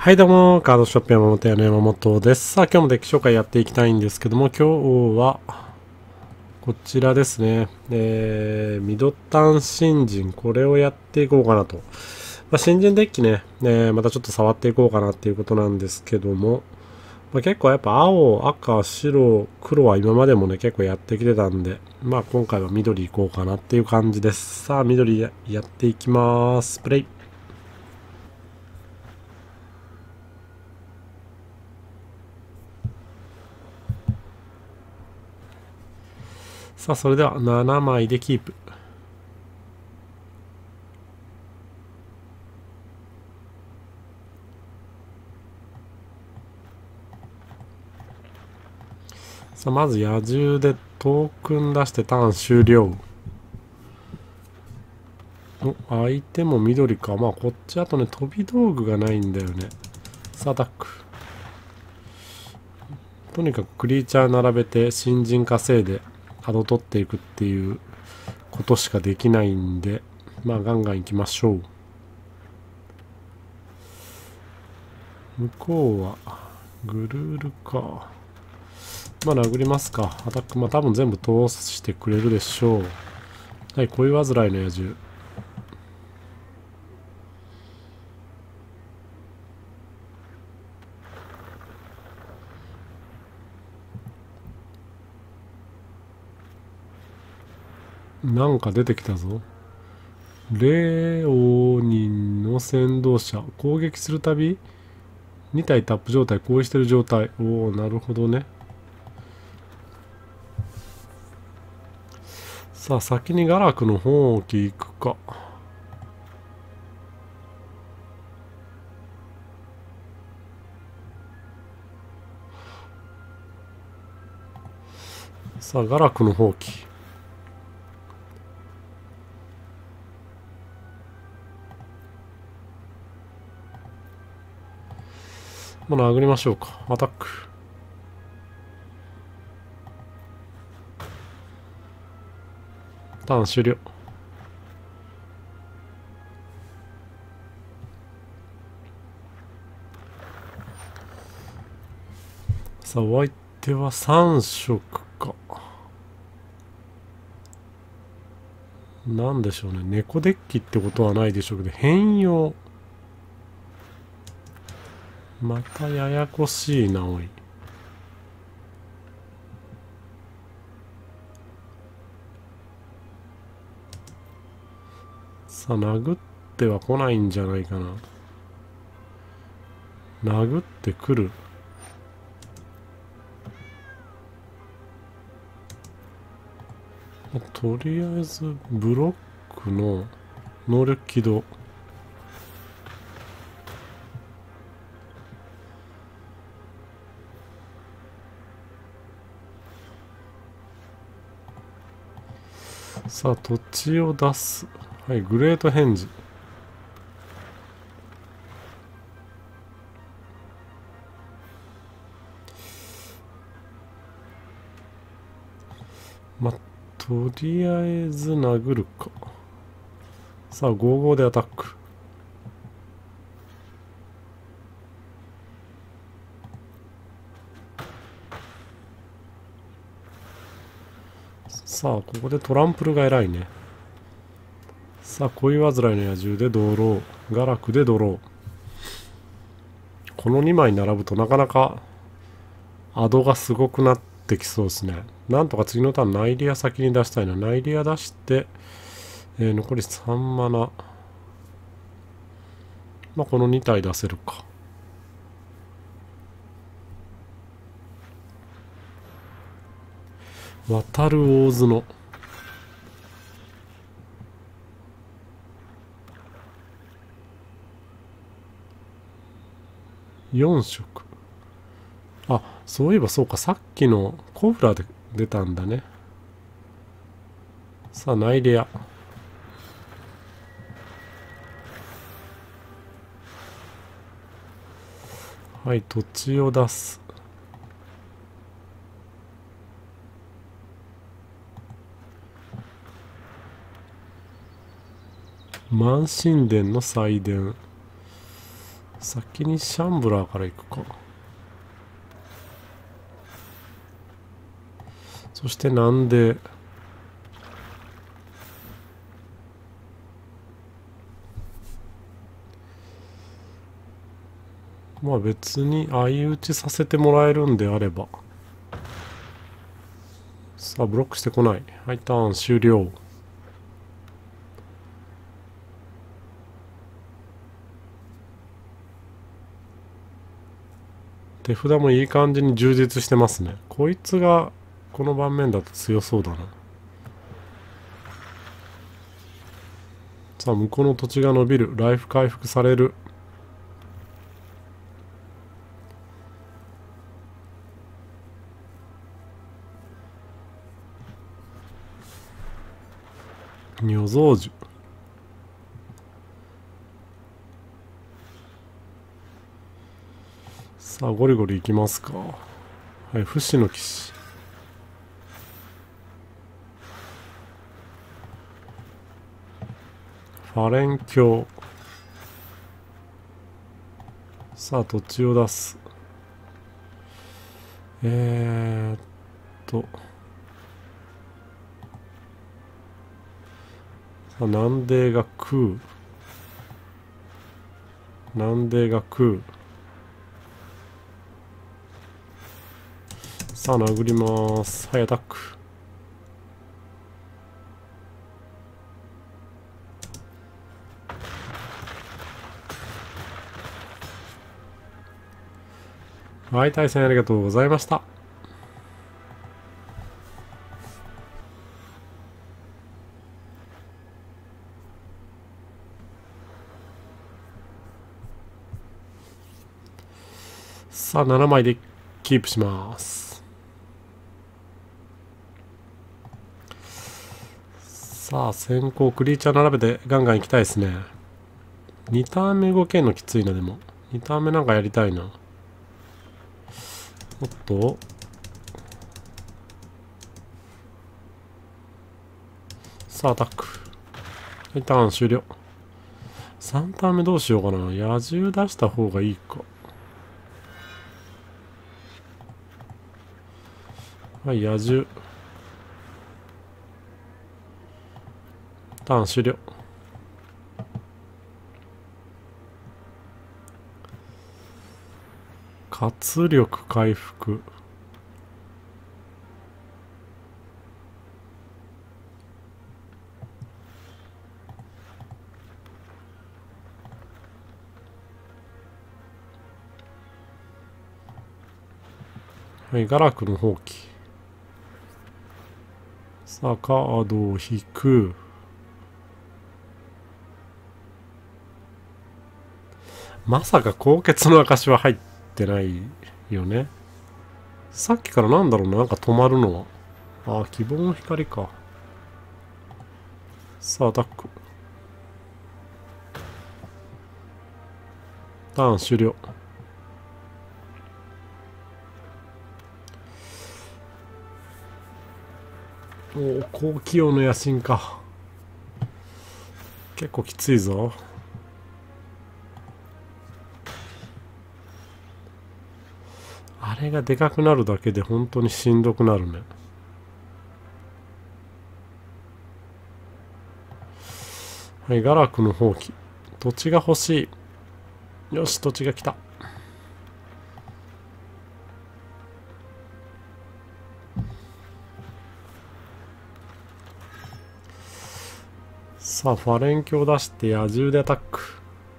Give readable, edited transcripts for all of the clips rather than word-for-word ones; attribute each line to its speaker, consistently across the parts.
Speaker 1: はいどうも、カードショップ山本屋の山本です。さあ今日もデッキ紹介やっていきたいんですけども、今日はこちらですね。ミドタン新人、これをやっていこうかなと。新人デッキね、またちょっと触っていこうかなっていうことなんですけども、結構やっぱ青、赤、白、黒は今までもね、結構やってきてたんで、今回は緑いこうかなっていう感じです。さあ緑やっていきます。プレイ。さあそれでは7枚でキープ。さあまず野獣でトークン出してターン終了。相手も緑か。こっちあとね飛び道具がないんだよね。さあアタック。とにかくクリーチャー並べて新人稼いでアド取っていくっていうことしかできないんで、ガンガンいきましょう。向こうはグルールか。殴りますか。アタック。多分全部通してくれるでしょう。はい、恋煩いの野獣。なんか出てきたぞ。レオニンの先導者。攻撃するたび2体タップ状態、攻撃してる状態。おお、なるほどね。さあ、先にガラクの方置行くか。さあ、ガラクの放棄。殴りましょうか。アタック。ターン終了。さあ、お相手は3色か。なんでしょうね。猫デッキってことはないでしょうけど、変容。またややこしいな、おい。さあ、殴っては来ないんじゃないかな。殴ってくる。とりあえずブロックの能力起動。さあ土地を出す。はい、グレートヘンジ。とりあえず殴るか。さあ55でアタック。さあここでトランプルが偉いね。さあ恋煩いの野獣でドロー、ガラクでドロー。この2枚並ぶとなかなかアドがすごくなってきそうですね。なんとか次のターンナイリア先に出したいな。ナイリア出して、残り3マナ。この2体出せるか。渡る大津の4色。あ、そういえばそうか。さっきのコブラで出たんだね。さあナイリア。はい、土地を出す。満神殿の祭殿。 先にシャンブラーから行くか。そしてなんでまあ別に相打ちさせてもらえるんであれば。さあブロックしてこない。はい、ターン終了。手札もいい感じに充実してますね。こいつがこの盤面だと強そうだな。さあ向こうの土地が伸びる。ライフ回復される。女蔵樹。さあゴリゴリいきますか。はい、不死の騎士。ファレン教。さあ土地を出す。ーっとさあ南米が食う。南米が食う。さあ殴ります。はい、アタック。はい、対戦ありがとうございました。さあ7枚でキープします。さあ先行クリーチャー並べてガンガンいきたいですね。2ターン目動けんのきついな。でも2ターン目なんかやりたいな。おっとさあアタック。はい、ターン終了。3ターン目どうしようかな。野獣出した方がいいか。はい、野獣。ターン終了。活力回復。はい、ガラクの放棄。さあカードを引く。まさか高血の証は入ってないよね。さっきからなんだろうな、なんか止まるのは。ああ、希望の光か。さあアタック。ターン終了。おお、高気温の野心か。結構きついぞ。あれがでかくなるだけで本当にしんどくなるね。はい、ガラクの放棄。土地が欲しい。よし、土地が来た。さあファレンキを出して野獣でアタック。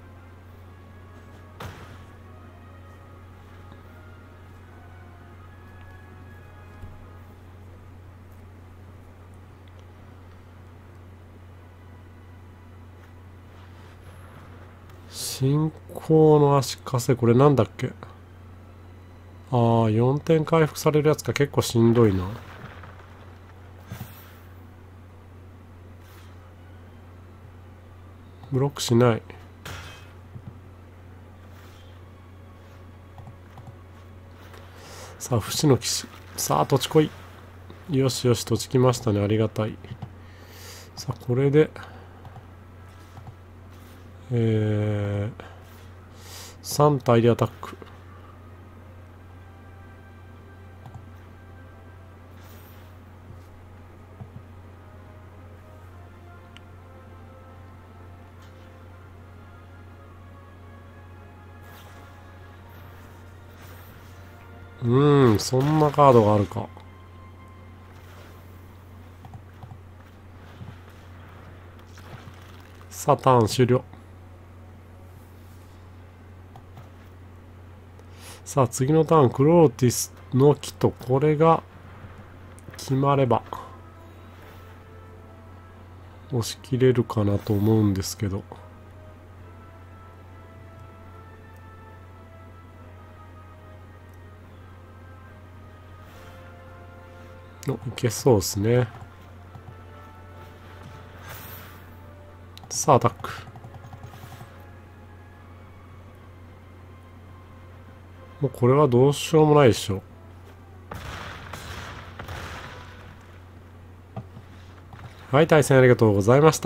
Speaker 1: 進行の足かせ。これなんだっけ。ああ、4点回復されるやつか。結構しんどいな。ブロックしない。さあ不死の騎士。さあ土地来い。よしよし、土地来ましたね。ありがたい。さあこれで 3体でアタック。そんなカードがあるか。さあ、ターン終了。さあ、次のターン、クローティスの木と、これが決まれば、押し切れるかなと思うんですけど。いけそうですね。さあ、アタック。もうこれはどうしようもないでしょ。はい、対戦ありがとうございました。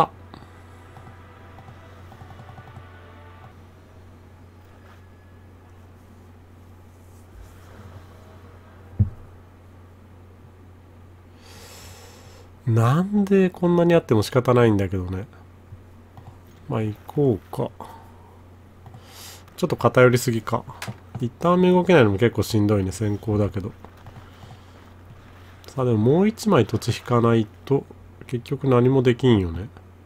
Speaker 1: なんでこんなにあっても仕方ないんだけどね。まあ行こうか。ちょっと偏りすぎか。一旦目動けないのも結構しんどいね、先行だけど。さあでももう一枚土地引かないと結局何もできんよね。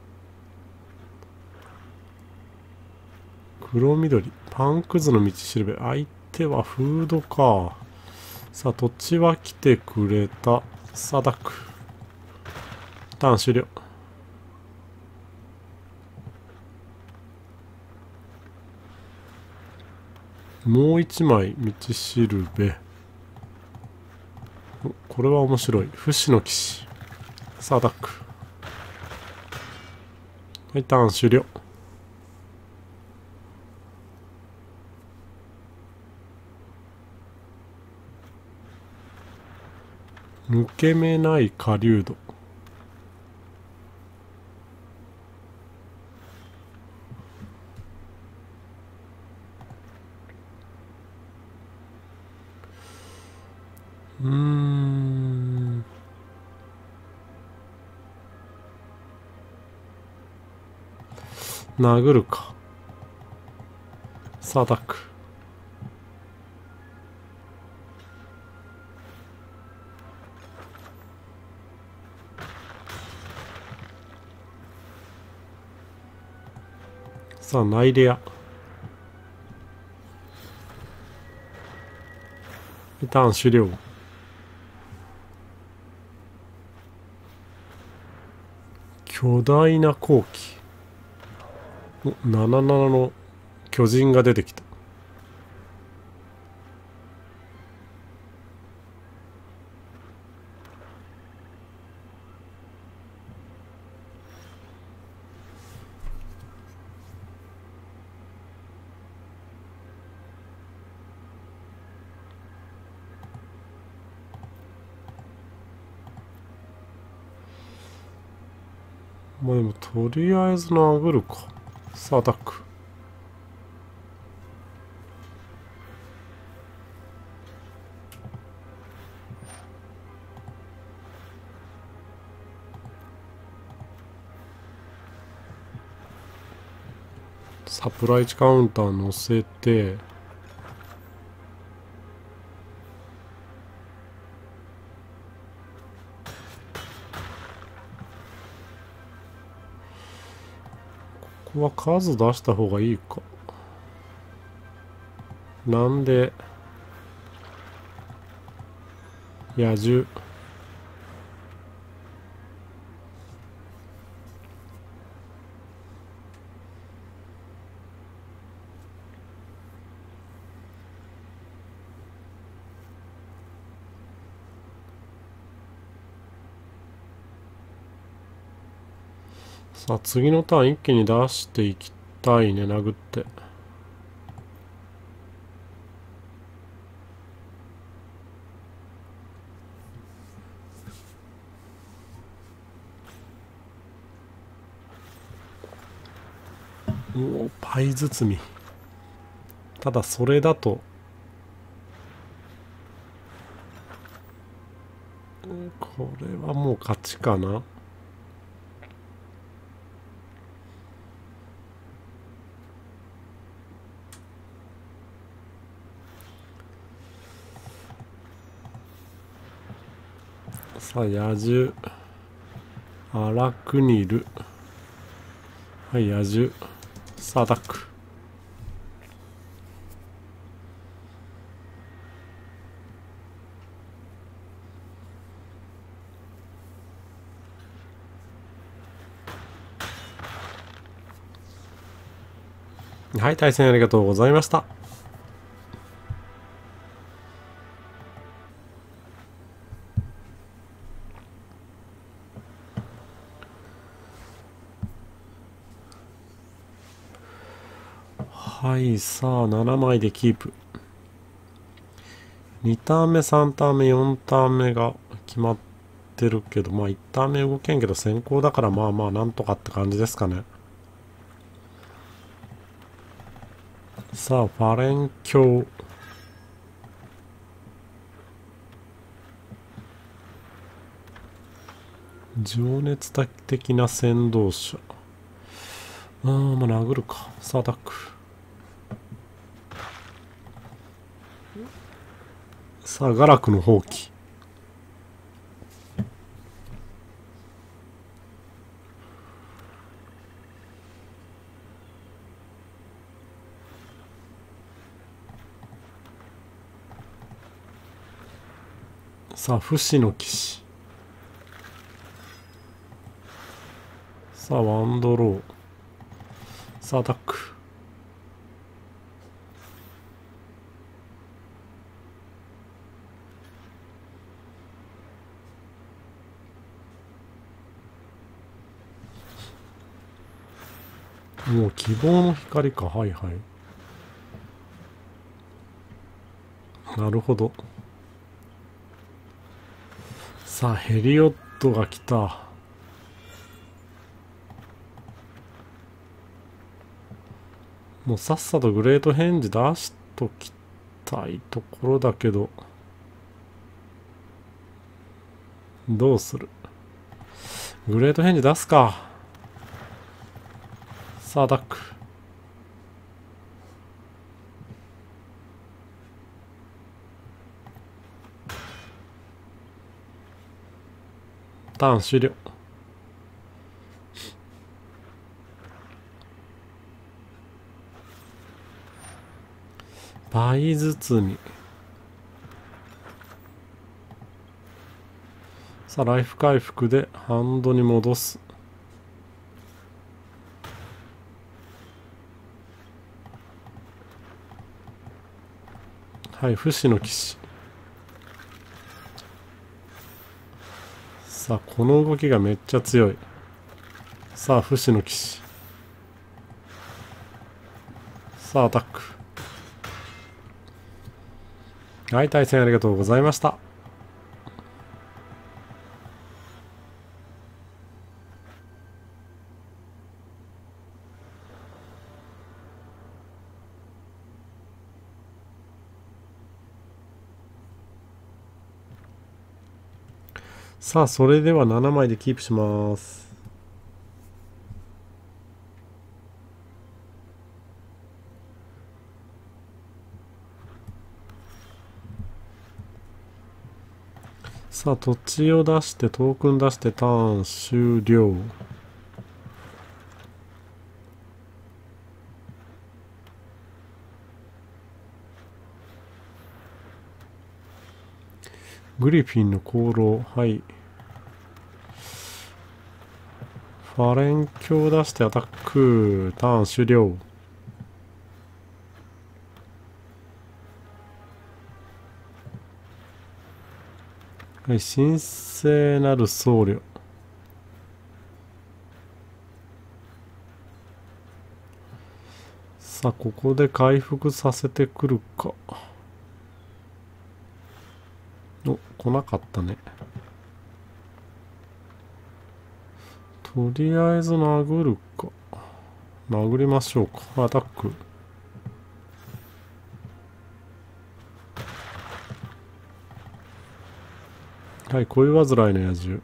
Speaker 1: 黒緑、パンくずの道しるべ。相手はフードか。さあ土地は来てくれた。さあダック。ターン終了。もう一枚道しるべ。これは面白い。不死の騎士。さあアタック。はい、ターン終了。抜け目ない狩人。殴るか。さあアタック。さあナイレア。ターン終了。巨大な好機。77の巨人が出てきた。まあでもとりあえず殴るか。さあアタック。サプライチカウンター乗せて、ここは数出した方がいいか。なんで野獣。さあ次のターン一気に出していきたいね。殴って。おお、パイ包み。 ただそれだとこれはもう勝ちかな。さあ野獣アラクニル、はい野獣、さあアタック。はい、対戦ありがとうございました。はい、さあ7枚でキープ。2ターン目3ターン目4ターン目が決まってるけど、まあ1ターン目動けんけど先行だからまあまあなんとかって感じですかね。さあファレン教、情熱的な先導者。まあ殴るか。さあアタック。さあガラクの放棄。さあ不死の騎士。さあワンドロー。さあアタック。もう希望の光か。はいはい、なるほど。さあヘリオットが来た。もうさっさとグレートヘンジ出しときたいところだけど、どうする。グレートヘンジ出すか。さあアタック。ターン終了。倍包み。さあライフ回復でハンドに戻す。はい、不死の騎士。さあこの動きがめっちゃ強い。さあ不死の騎士。さあアタック。はい、対戦ありがとうございました。さあそれでは7枚でキープします。さあ土地を出してトークン出してターン終了。グリフィンの功労。はい、ファレン教出してアタック。ターン終了。はい、神聖なる僧侶。さあここで回復させてくるか。お、来なかったね。とりあえず殴るか。殴りましょうか。アタック。 はい、恋煩いの野獣。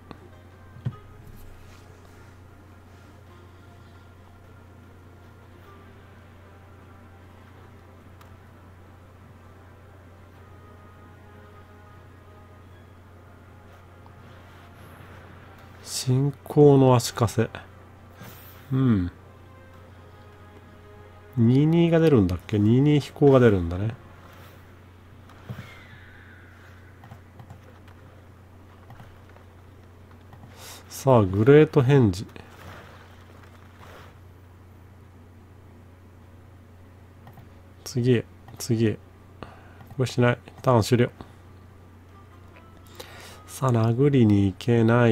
Speaker 1: 信仰の足かせ。うん。22が出るんだっけ？ 22 飛行が出るんだね。さあ、グレート返事。次へ、次へ。これしない。ターン終了。さあ、殴りに行けない。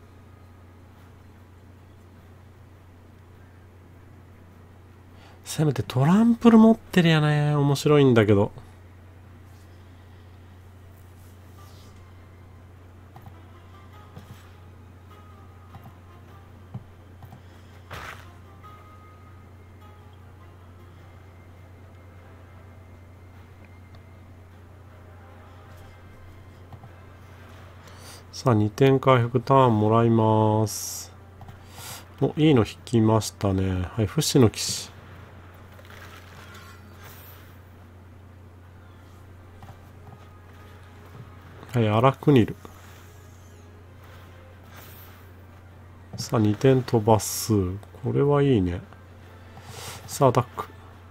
Speaker 1: せめてトランプル持ってりゃね、面白いんだけど。さあ、2点回復ターンもらいます。お、いいの引きましたね。はい、不死の騎士。はい、アラクニル。さあ、2点飛ばす。これはいいね。さあ、アタック。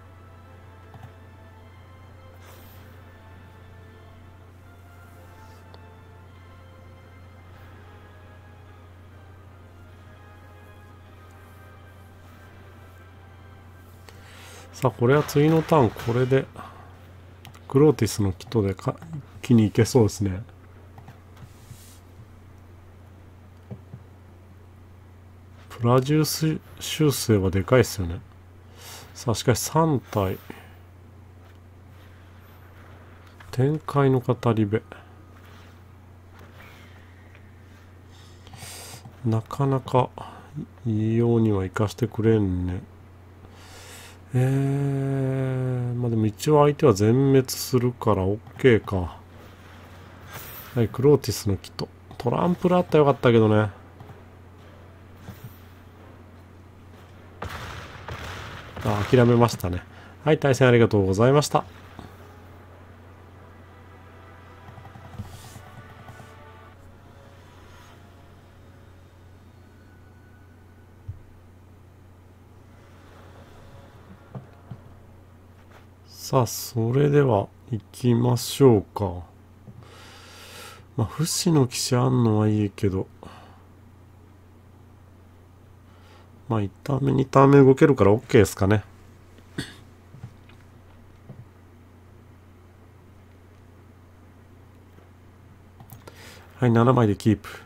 Speaker 1: さあ、これは次のターン、これで、クローティスのキットで一気にいけそうですね。プラジュース修正はでかいっすよね。さあ、しかし3体。展開の語り部。なかなかいいようには生かしてくれんね。まあでも一応相手は全滅するから OK か。はい、クローティスのキット。トランプルあったらよかったけどね。諦めましたね。はい、対戦ありがとうございました。さあ、それでは行きましょうか。まあ、不死の騎士あんのはいいけど。まあ、1ターン目、2ターン目動けるから OK ですかね。はい、7枚でキープ。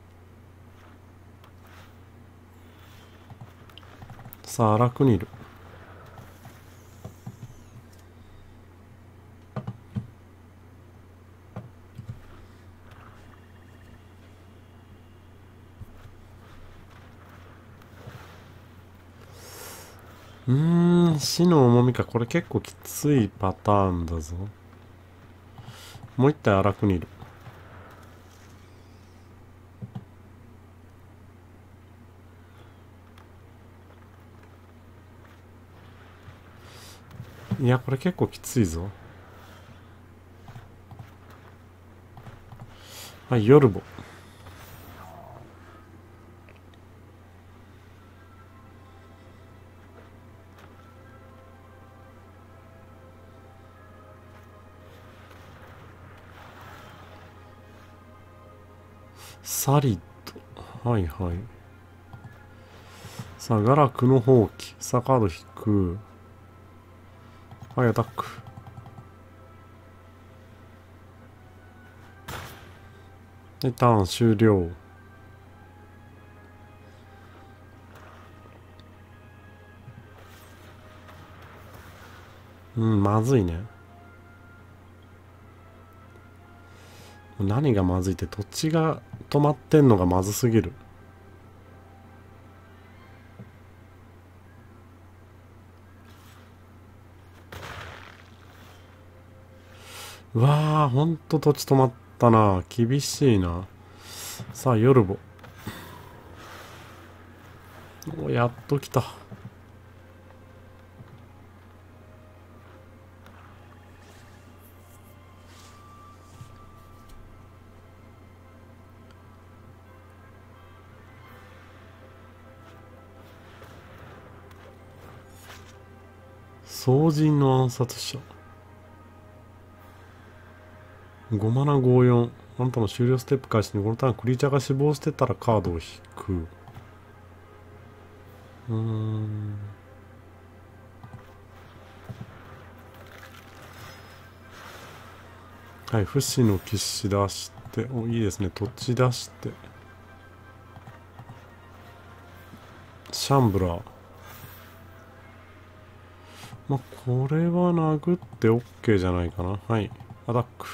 Speaker 1: さあ、アラクニル。死の重みか。これ結構きついパターンだぞ。もう一体アラクニル。いや、これ結構きついぞ。はい、ヨルボ。サリッド。はいはい。さあ、ガラクの放棄。さあ、カード引く。はい、アタック。で、ターン終了。まずいね。何がまずいって土地が止まってんのがまずすぎる。うわー、ほんと土地止まっったな。厳しいな。さあ、ヨルボ。お、やっと来た。双人の暗殺者。5マナ54。あなたの終了ステップ開始にこのターンクリーチャーが死亡してたらカードを引く。はい、不死の騎士出して、お、いいですね。土地出して。シャンブラー。まあ、これは殴って OK じゃないかな。はい。アタック。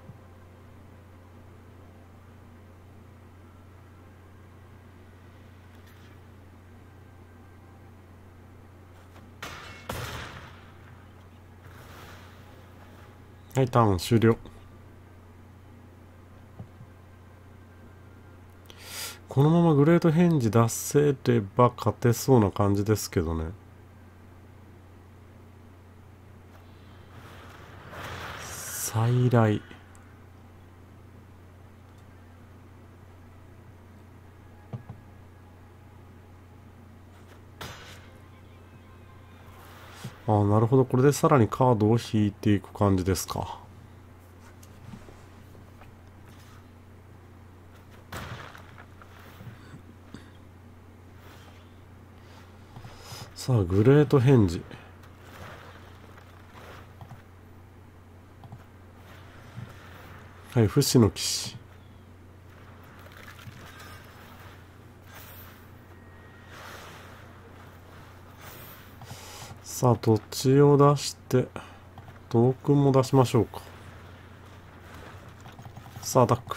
Speaker 1: はい、ターン終了。このままグレートヘンジ出せれば勝てそうな感じですけどね。再来。ああ、なるほど。これでさらにカードを引いていく感じですか。さあ、グレートヘンジ。はい、不死の騎士。さあ、土地を出して、トークンも出しましょうか。さあ、アタック。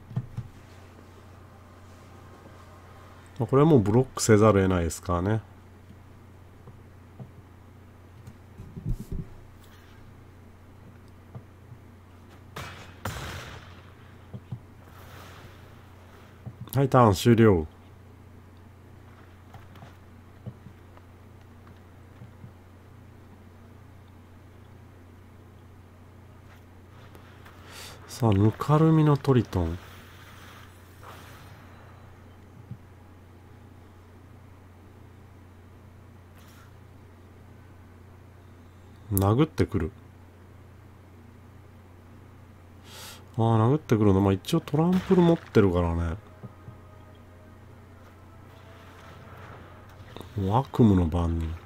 Speaker 1: これはもうブロックせざるを得ないですからね。はい、ターン終了。さあ、ぬかるみのトリトン。殴ってくる。ああ、殴ってくるの。まあ一応トランプル持ってるからね。悪夢の番人。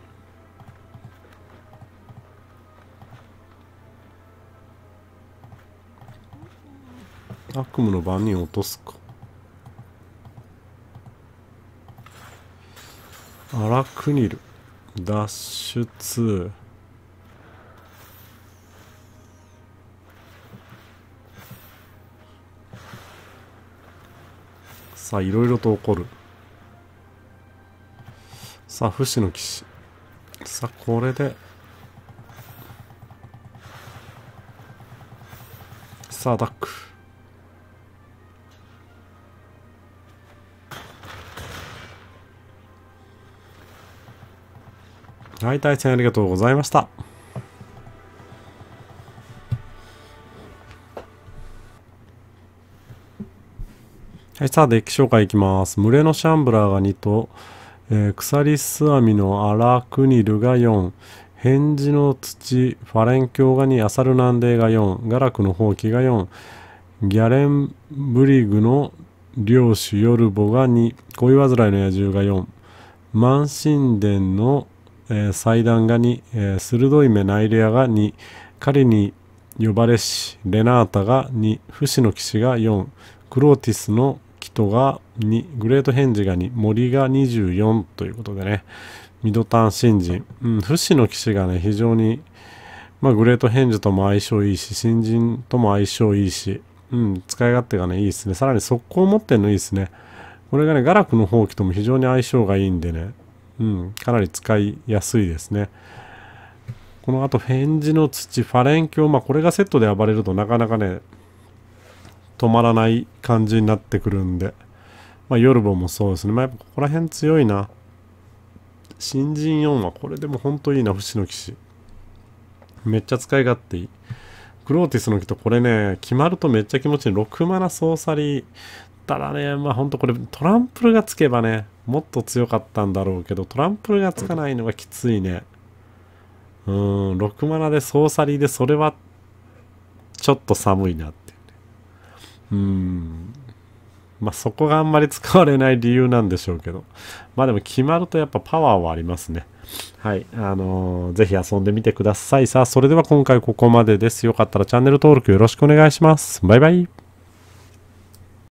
Speaker 1: 悪夢の番人落とすか。アラクニル。脱出。さあ、いろいろと起こる。さあ、不死の騎士。さあ、これで。さあ、アタック。はい、対戦ありがとうございました。はい、さあ、デッキ紹介いきます。群れのシャンブラーが2と、クサリスアミのアラクニルが4、返事の土、ファレン教が2、アサルナンデーが4、ガラクの放棄が4、ギャレンブリグの領主ヨルボが2、恋煩いの野獣が4、満神殿の、祭壇が2、鋭い目ナイレアが2、狩りに呼ばれしレナータが2、不死の騎士が4、クローティスのキトが2、グレートヘンジが2、森が24ということでね、ミドタン新人、不死の騎士がね、非常に、まあ、グレートヘンジとも相性いいし、新人とも相性いいし、使い勝手がね、いいですね。さらに速攻持ってるのいいですね。これがね、ガラクの放棄とも非常に相性がいいんでね、かなり使いやすいですね。この後、返事の土、ファレン教、まあ、これがセットで暴れるとなかなかね、 止まらない感じになってくるんで、まあ、ヨルボもそうですね。まあ、やっぱここら辺強いな。新人4はこれでも本当いいな、不死の騎士。めっちゃ使い勝手いい。クローティスの木とこれね、決まるとめっちゃ気持ちいい。6マナソーサリー。ただね、まあほんとこれトランプルがつけばね、もっと強かったんだろうけど、トランプルがつかないのがきついね。6マナでソーサリーでそれはちょっと寒いなっていうね。まあそこがあんまり使われない理由なんでしょうけど。まあでも決まるとやっぱパワーはありますね。はい。ぜひ遊んでみてください。さあ、それでは今回ここまでです。よかったらチャンネル登録よろしくお願いします。バイバイ。